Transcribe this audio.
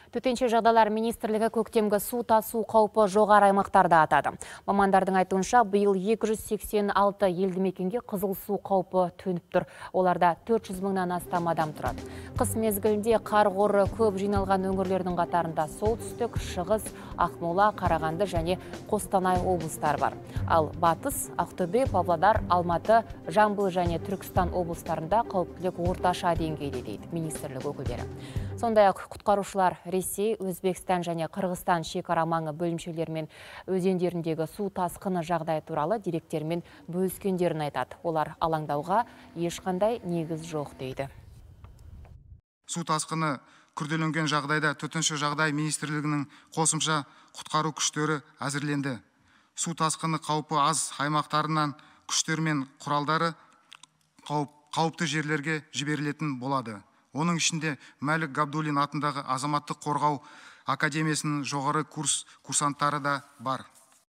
Төтенше жағдайлар министрлігі көктемгі су тасу қаупі жоғары аймақтарда атады. Мамандардың айтуынша, биыл 286 елді мекенге қызыл су қаупі төніп тұр. Оларда 400 мыңнан астам адам тұрады. Қыс мезгілінде қар қоры көп жиналған өңірлердің қатарында солтүстік, шығыс, Ақмола, Қарағанды және Қостанай облыстары бар. Ал Батыс, Ақтөбе, Павлодар, Алматы, Жамбыл және Түркістан облыстарында қауіптілік орташа деңгейде дейді министрлік өкілдері. Сондай-ақ құтқарушылар Ресей, Өзбекстан және Қырғызстан шекара маңы бөлімшелерімен өзендеріндегі су тасқыны жағдай туралы деректермен бөліскендерін айтады. Олар алаңдауға ешқандай негіз жоқ дейді. Су тасқыны күрделенген жағдайда төтенше жағдай министрлігінің қосымша құтқару күштері әзірленді. Су тасқыны қаупі аз аймақтарынан күштер мен құралдары қауіпті жерлерге жіберілетін болады. Оның ішінде Мәлік Габдуллин атындағы азаматтық қорғау академиясының жоғары курсанттары да бар.